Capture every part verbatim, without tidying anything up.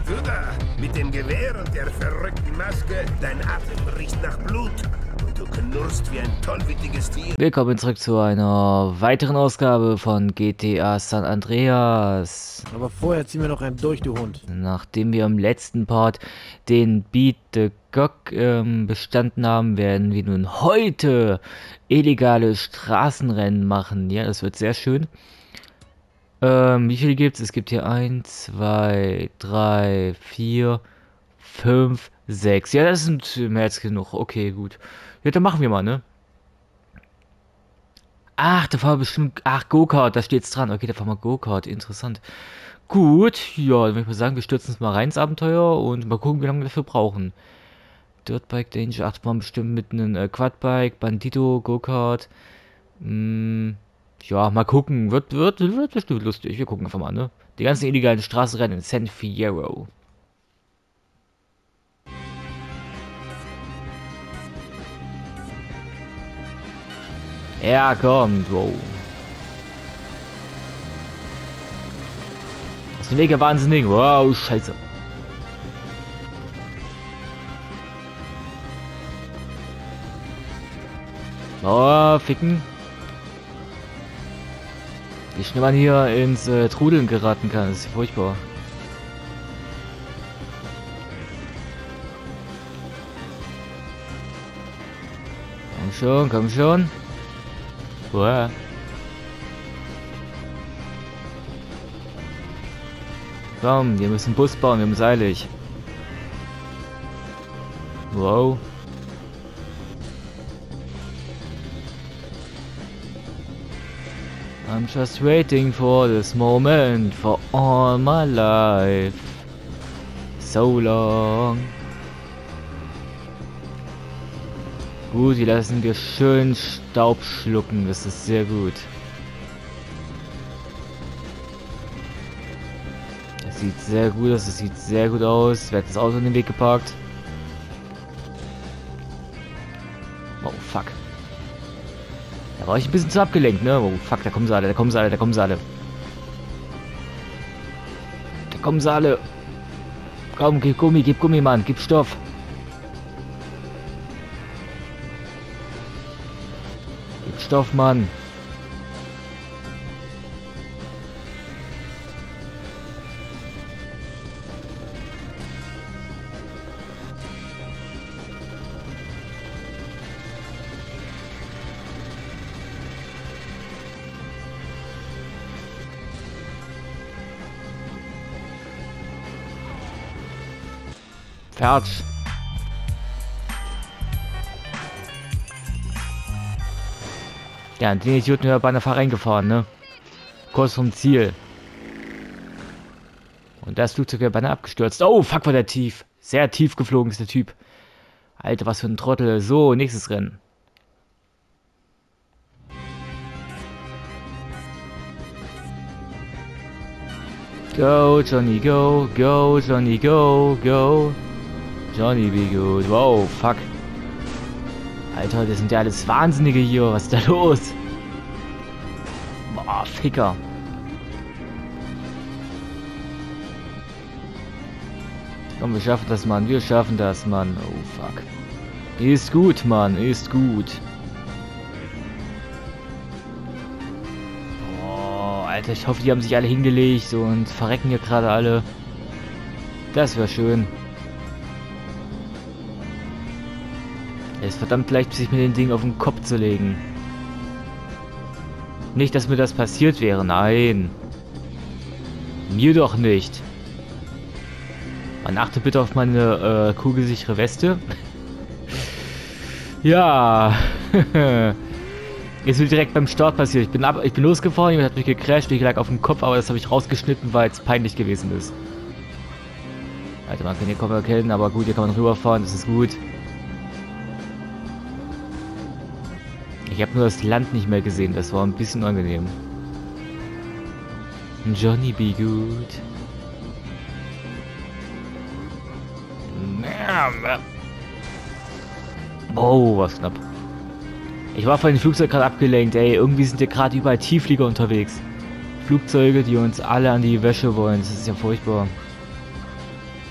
Du da, mit dem Gewehr und der verrückten Maske, dein Atem riecht nach Blut. Und du knurrst wie ein tollwütiges Tier. Willkommen zurück zu einer weiteren Ausgabe von G T A San Andreas. Aber vorher ziehen wir noch einen durch, du Hund. Nachdem wir im letzten Part den Beat the Gog ähm, bestanden haben, werden wir nun heute illegale Straßenrennen machen. Ja, das wird sehr schön. Ähm, wie viele gibt's? Es gibt hier eins, zwei, drei, vier, fünf, sechs. Ja, das sind mehr als genug. Okay, gut. Ja, dann machen wir mal, ne? Ach, da fahren wir bestimmt... Ach, Go-Kart, da steht's dran. Okay, da fahren wir Go-Kart. Interessant. Gut, ja, dann würde ich mal sagen, wir stürzen uns mal rein ins Abenteuer und mal gucken, wie lange wir dafür brauchen. Dirtbike Danger, ach, man bestimmt mit einem äh, Quadbike, Bandito, Go-Kart. Hm... Ja, mal gucken. Wird, wird, wird bestimmt lustig. Wir gucken einfach mal, ne? Die ganzen illegalen Straßenrennen in San Fierro. Ja, kommt. Wow. Das ist ein mega wahnsinnig. Wow, scheiße. Oh, ficken. Wie schnell man hier ins äh, Trudeln geraten kann, ist furchtbar. Komm schon, komm schon. Uah. Komm, wir müssen Bus bauen, wir müssen eilig. Wow. I'm just waiting for this moment for all my life. So long. Gut, die lassen wir schön Staub schlucken. Das ist sehr gut. Das sieht sehr gut aus. Das sieht sehr gut aus. Wer hat das Auto in den Weg geparkt? Oh, fuck. Da war ich ein bisschen zu abgelenkt, ne? Oh, fuck, da kommen sie alle, da kommen sie alle, da kommen sie alle. Da kommen sie alle. Komm, gib Gummi, gib Gummi, Mann, gib Stoff. Gib Stoff, Mann. Fertig. Ja, den Idioten wäre bei einer Fahr reingefahren, ne? Kurz vom Ziel. Und das Flugzeug wäre beinahe abgestürzt. Oh, fuck, war der tief. Sehr tief geflogen ist der Typ. Alter, was für ein Trottel. So, nächstes Rennen. Go, Johnny, go. Go, Johnny, go. Go. Johnny, be good. Wow, fuck. Alter, das sind ja alles Wahnsinnige hier. Was ist da los? Boah, Ficker. Komm, wir schaffen das, Mann. Wir schaffen das, Mann. Oh, fuck. Ist gut, Mann. Ist gut. Boah, Alter, ich hoffe, die haben sich alle hingelegt und verrecken hier gerade alle. Das wäre schön. Es ist verdammt leicht, sich mit den Dingen auf den Kopf zu legen. Nicht, dass mir das passiert wäre, nein. Mir doch nicht. Man achte bitte auf meine äh, kugelsichere Weste. Ja. Ist mir direkt beim Start passiert. Ich bin, ab, ich bin losgefahren, jemand hat mich gecrasht, ich lag auf dem Kopf, aber das habe ich rausgeschnitten, weil es peinlich gewesen ist. Alter, man kann hier kaum erkennen, aber gut, hier kann man rüberfahren, das ist gut. Ich habe nur das Land nicht mehr gesehen, das war ein bisschen angenehm. Johnny, be good. Oh, was knapp. Ich war von dem Flugzeug gerade abgelenkt, ey. Irgendwie sind hier gerade überall Tiefflieger unterwegs. Flugzeuge, die uns alle an die Wäsche wollen. Das ist ja furchtbar.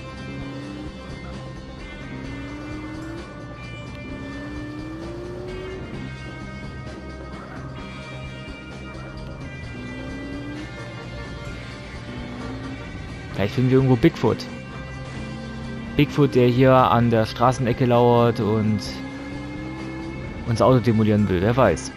Vielleicht finden wir irgendwo Bigfoot. Bigfoot, der hier an der Straßenecke lauert und unser Auto demolieren will. Wer weiß.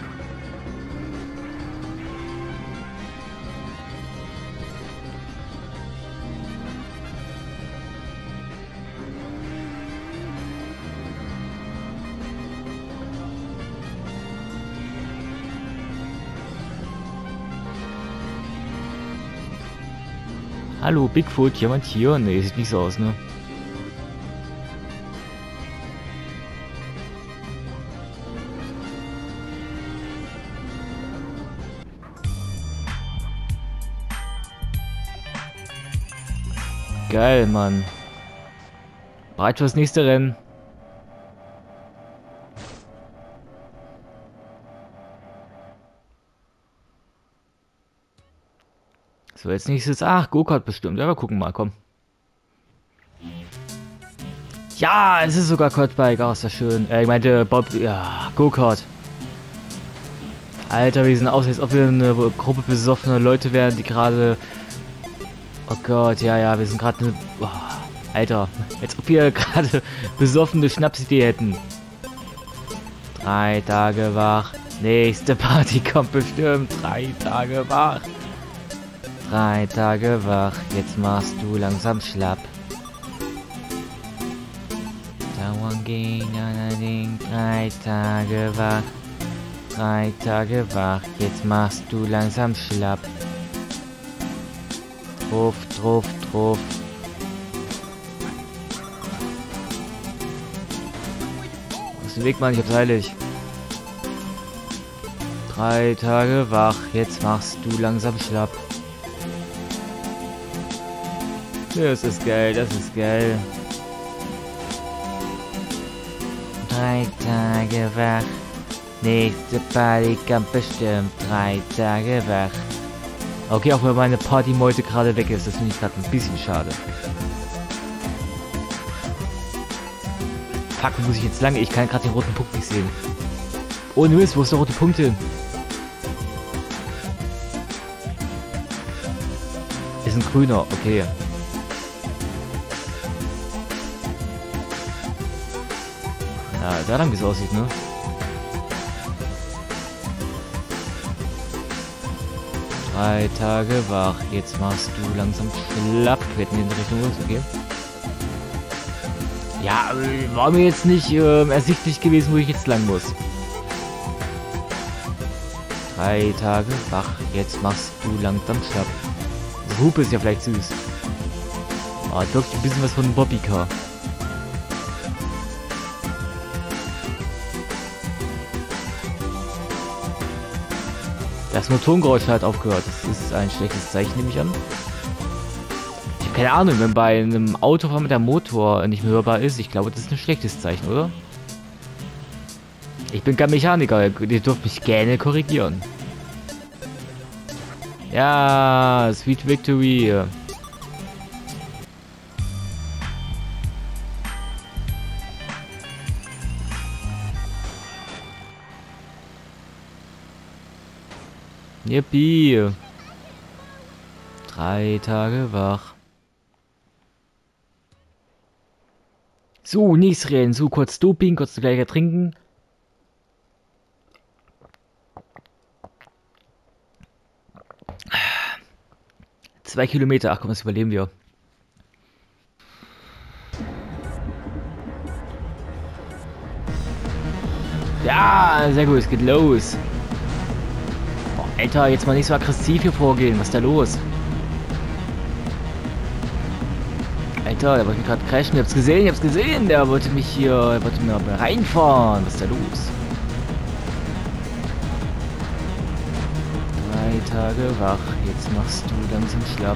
Hallo, Bigfoot, jemand hier? Ne, sieht nicht so aus, ne? Geil, Mann. Bereit fürs nächste Rennen. So, jetzt nächstes. Ach, Go-Kart bestimmt. Ja, wir gucken mal, komm. Ja, es ist sogar Quadbike. Oh, ist das schön. Äh, ich meinte, Bob. Ja, Go-Kart. Alter, wir sind aus, als ob wir eine Gruppe besoffener Leute wären, die gerade. Oh Gott, ja, ja, wir sind gerade eine. Oh, Alter, als ob wir gerade besoffene Schnapsidee hätten. Drei Tage wach. Nächste Party kommt bestimmt. Drei Tage wach. Drei Tage wach, jetzt machst du langsam schlapp. Dauern gehen, allerdings drei Tage wach. Drei Tage wach, jetzt machst du langsam schlapp. Truff, truff, truff. Aus dem Weg, Mann, ich hab's eilig. Drei Tage wach, jetzt machst du langsam schlapp. Das ist geil, das ist geil. Drei Tage wach. Nächste Party kommt bestimmt. Drei Tage wach. Okay, auch wenn meine Partymeute gerade weg ist, das finde ich gerade ein bisschen schade. Fuck, wo muss ich jetzt lange? Ich kann gerade den roten Punkt nicht sehen. Ohne Mist, wo ist der rote Punkt hin? Ist ein grüner, okay. Ja, da lang, wie es aussieht, ne? Drei Tage wach, jetzt machst du langsam schlapp. Wir hätten in die Richtung loszugehen. Ja, war mir jetzt nicht äh, ersichtlich gewesen, wo ich jetzt lang muss. Drei Tage wach, jetzt machst du langsam schlapp. Das Hupe ist ja vielleicht süß. Oh, hat wirklich ein bisschen was von einem Bobbycar. Das Motorengeräusch hat aufgehört. Das ist ein schlechtes Zeichen, nehme ich an. Ich habe keine Ahnung, wenn bei einem Autofahren mit der Motor nicht mehr hörbar ist. Ich glaube, das ist ein schlechtes Zeichen, oder? Ich bin kein Mechaniker. Ihr dürft mich gerne korrigieren. Ja, Sweet Victory. Yippie. Drei Tage wach. So, nächstes Rennen. So, kurz Doping, kurz gleich trinken. Zwei Kilometer. Ach komm, das überleben wir. Ja, sehr gut. Es geht los. Alter, jetzt mal nicht so aggressiv hier vorgehen. Was ist da los? Alter, der wollte mich gerade crashen. Ich hab's gesehen, ich hab's gesehen. Der wollte mich hier, der wollte mir reinfahren. Was ist da los? Drei Tage wach. Jetzt machst du langsam schlapp.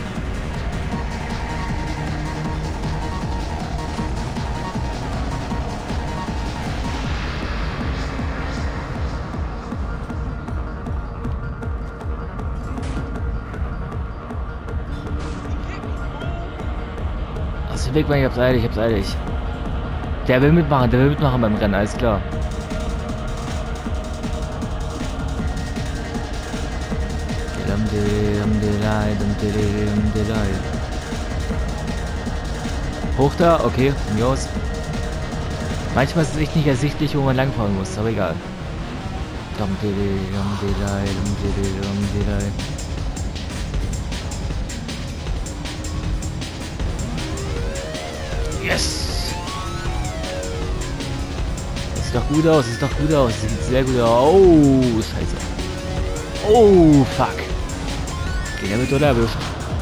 Weg, ich hab's eilig, ich hab's eilig. Der will mitmachen, der will mitmachen beim Rennen, alles klar. delay, dum delay, dum delay. Hoch da, okay, von mir aus. Manchmal ist es echt nicht ersichtlich, wo man langfahren muss, aber egal. Dum delay, dum delay, dum delay, dum delay. Yes! Das sieht doch gut aus, das sieht doch gut aus, das sieht sehr gut aus. Oh, scheiße. Oh, fuck. Okay, der wird oder erwischt.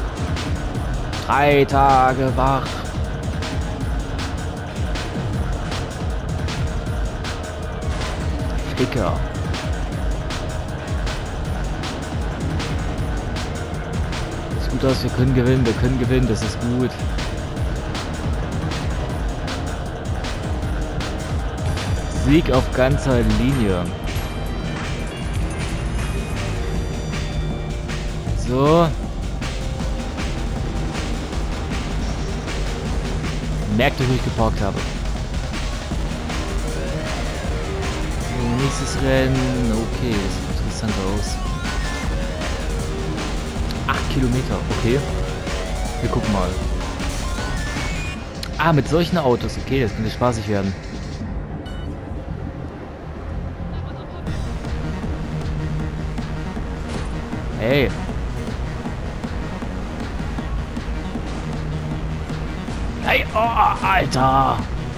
Drei Tage wach. Sticker. Sieht gut aus, wir können gewinnen, wir können gewinnen, das ist gut. Sieg auf ganzer Linie. So. Merkt euch, wo ich geparkt habe. So, nächstes Rennen. Okay, das sieht interessant aus. acht Kilometer, okay. Wir gucken mal. Ah, mit solchen Autos. Okay, das könnte spaßig werden. Hey. Hey, oh, Alter.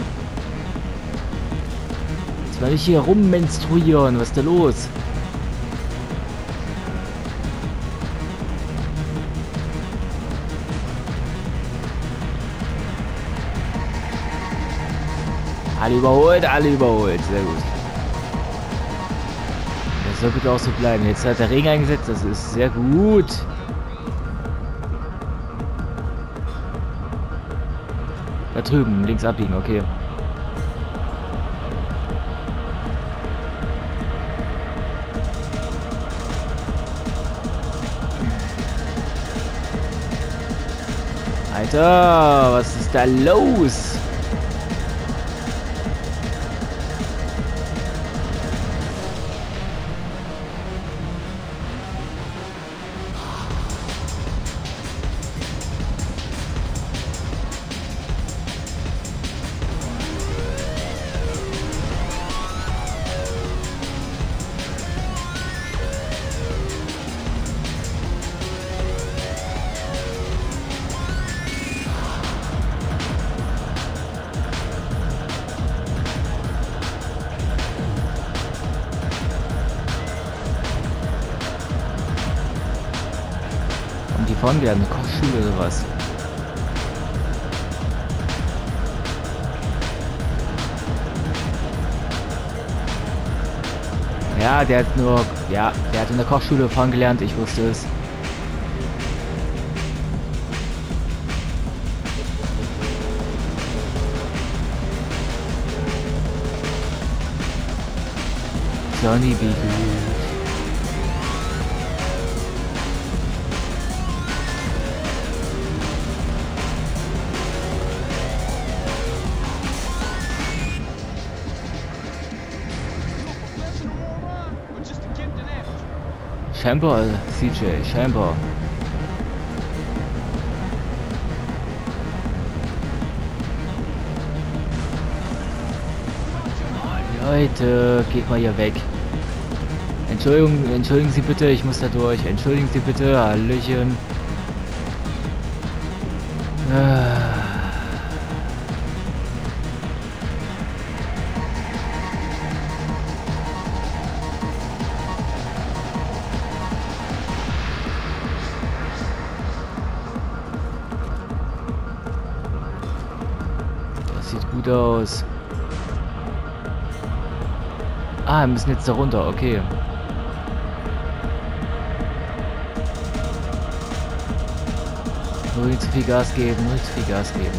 Jetzt werde ich hier rummenstruieren. Was ist da los? Alle überholt, alle überholt. Sehr gut. Das soll bitte auch so bleiben. Jetzt hat der Regen eingesetzt. Das ist sehr gut. Da drüben, links abbiegen, okay. Alter, was ist da los? Die fahren wieder eine Kochschule oder was? Ja, der hat nur, ja, der hat in der Kochschule fahren gelernt, ich wusste es. Johnny B. Chamber, C J, Chamber. Oh, Leute, geht mal hier weg. Entschuldigung, entschuldigen Sie bitte, ich muss da durch. Entschuldigen Sie bitte, Hallöchen. Ah. Sieht gut aus. Ah, wir müssen jetzt da runter, okay. Nur nicht zu viel Gas geben, nur nicht zu viel Gas geben.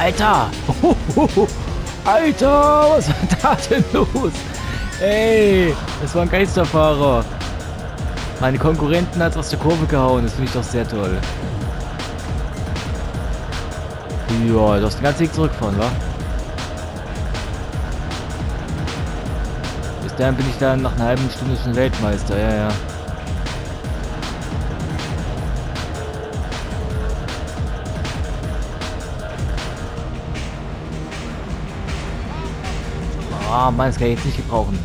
Alter! Alter, was war da denn los? Ey, das war ein Geisterfahrer. Meine Konkurrenten hat aus der Kurve gehauen, das finde ich doch sehr toll. Ja, du hast den ganzen Weg zurückfahren, wa? Bis dahin bin ich dann nach einer halben Stunde schon Weltmeister, ja, ja. Ah, Mann, das kann ich jetzt nicht gebrauchen.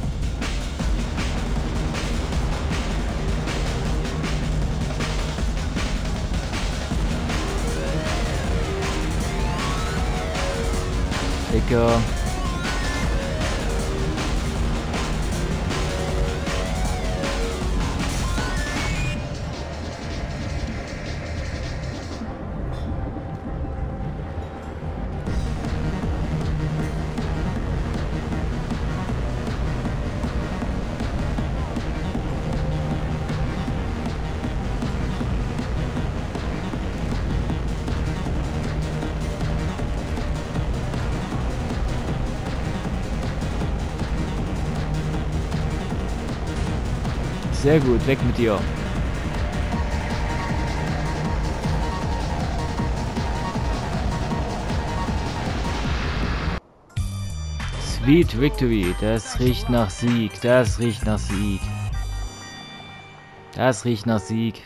Dicker. Sehr gut, weg mit dir. Sweet Victory, das riecht nach Sieg, das riecht nach Sieg. Das riecht nach Sieg.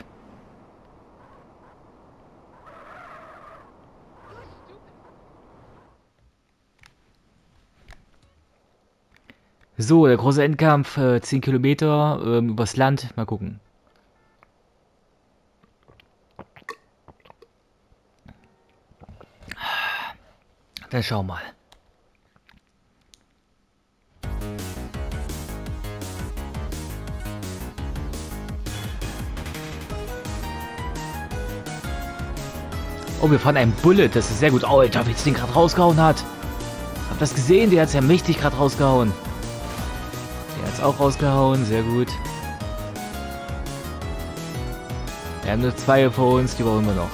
So, der große Endkampf, äh, zehn Kilometer ähm, übers Land. Mal gucken. Dann schau mal. Oh, wir fahren einen Bullet. Das ist sehr gut. Oh, Alter, wie es den gerade rausgehauen hat. Habt das gesehen? Der hat es ja mächtig gerade rausgehauen. Der hat es auch rausgehauen. Sehr gut. Wir haben nur zwei vor uns. Die brauchen wir noch.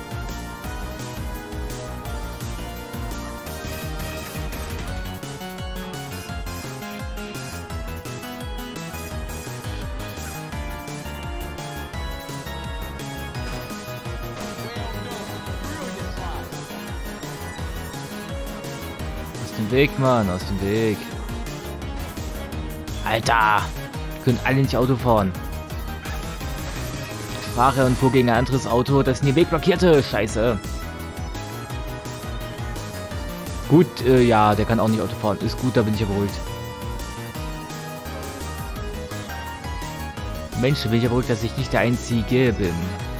Aus dem Weg, Mann, aus dem Weg. Alter! Wir können alle nicht Auto fahren. Ich fahre und fuhr gegen ein anderes Auto, das den Weg blockierte. Scheiße. Gut, äh, ja, der kann auch nicht Auto fahren. Ist gut, da bin ich ja beruhigt. Mensch, bin ich ja beruhigt, dass ich nicht der Einzige bin.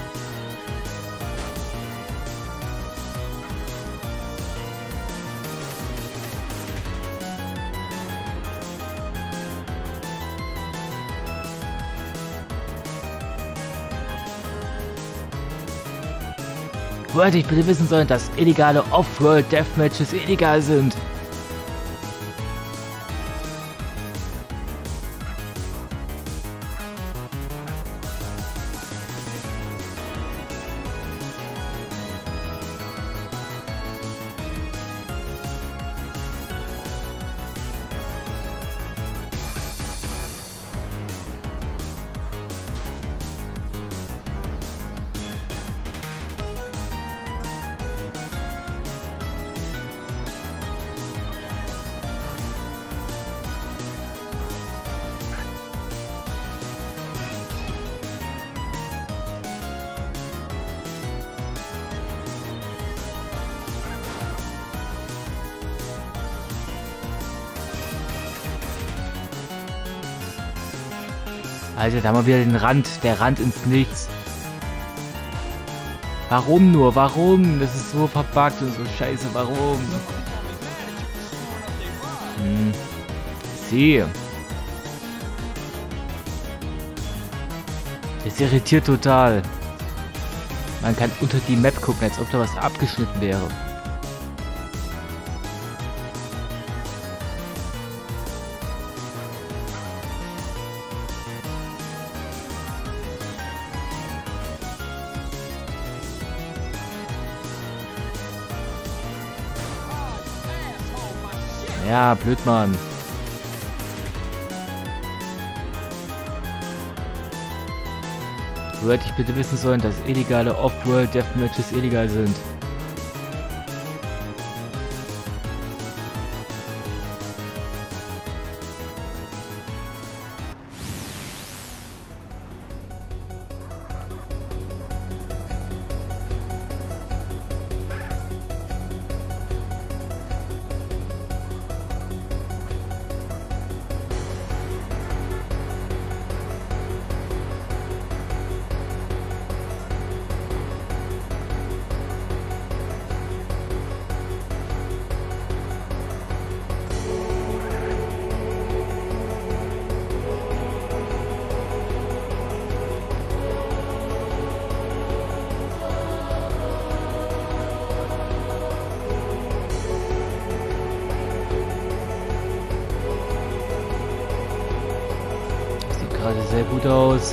Wo hätte ich bitte wissen sollen, dass illegale Off-World Deathmatches illegal sind? Alter, da haben wir wieder den Rand, der Rand ins Nichts. Warum nur? Warum? Das ist so verpackt und so scheiße. Warum? Hm. Sehe. Das irritiert total. Man kann unter die Map gucken, als ob da was abgeschnitten wäre. Ja, blöd, Mann. Wo hätte ich bitte wissen sollen, dass illegale Off-World Deathmatches illegal sind? Gerade sehr gut aus.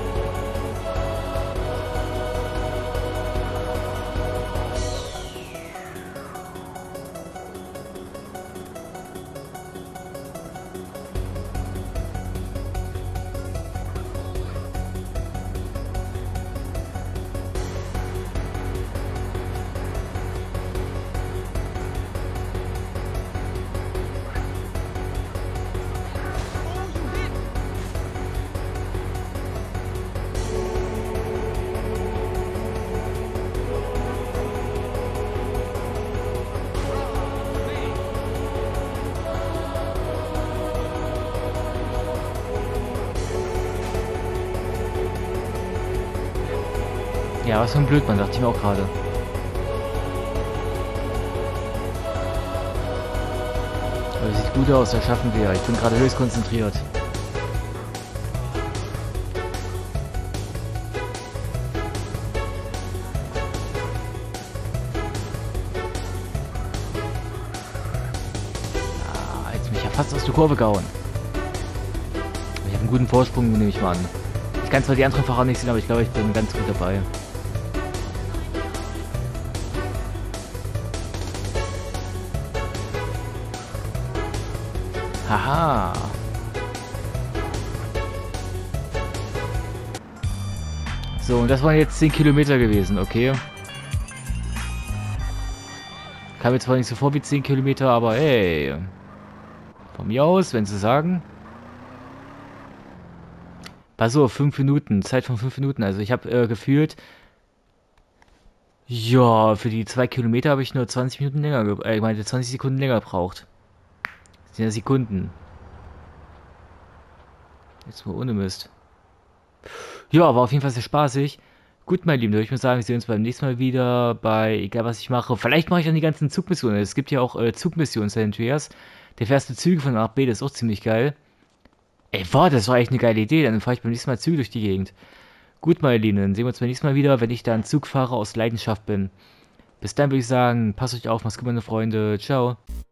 Ja, was für ein Blödmann, dachte ich mir auch gerade. Aber das sieht gut aus, das schaffen wir. Ich bin gerade höchst konzentriert. Ah, jetzt bin ich ja fast aus der Kurve gehauen. Ich habe einen guten Vorsprung, nehme ich mal an. Ich kann zwar die anderen Fahrer nicht sehen, aber ich glaube, ich bin ganz gut dabei. Haha. So, und das waren jetzt zehn Kilometer gewesen, okay. Kam jetzt zwar nicht so vor wie zehn Kilometer, aber hey. Von mir aus, wenn sie sagen. Pass auf, fünf Minuten, Zeit von fünf Minuten. Also ich habe äh, gefühlt, ja, für die zwei Kilometer habe ich nur zwanzig Minuten länger, äh, ich meine zwanzig Sekunden länger gebraucht. Das sind ja Sekunden. Jetzt mal ohne Mist. Ja, war auf jeden Fall sehr spaßig. Gut, mein Lieben, da würde ich mal sagen, wir sehen uns beim nächsten Mal wieder bei, egal was ich mache. Vielleicht mache ich dann die ganzen Zugmissionen. Es gibt ja auch äh, Zugmissionen, San Andreas. Der fährst du Züge von A nach B, das ist auch ziemlich geil. Ey, boah, das war echt eine geile Idee. Dann fahre ich beim nächsten Mal Züge durch die Gegend. Gut, meine Lieben, dann sehen wir uns beim nächsten Mal wieder, wenn ich da ein Zugfahrer aus Leidenschaft bin. Bis dann würde ich sagen, passt euch auf, macht's gut, meine Freunde. Ciao.